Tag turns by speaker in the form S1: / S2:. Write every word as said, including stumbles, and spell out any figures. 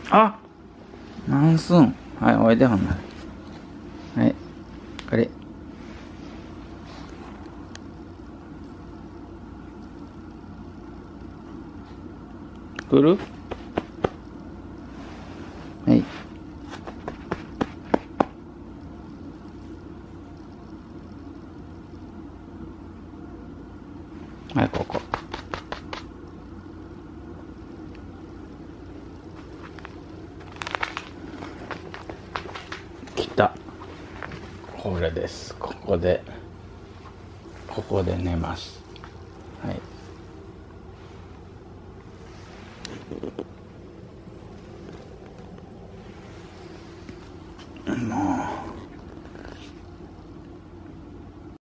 S1: あ、なんすん。はい、おいでほんなら。はい、これ。来る？はい。はい、ここ。来た。これです。ここで、ここで寝ます。はい。もう。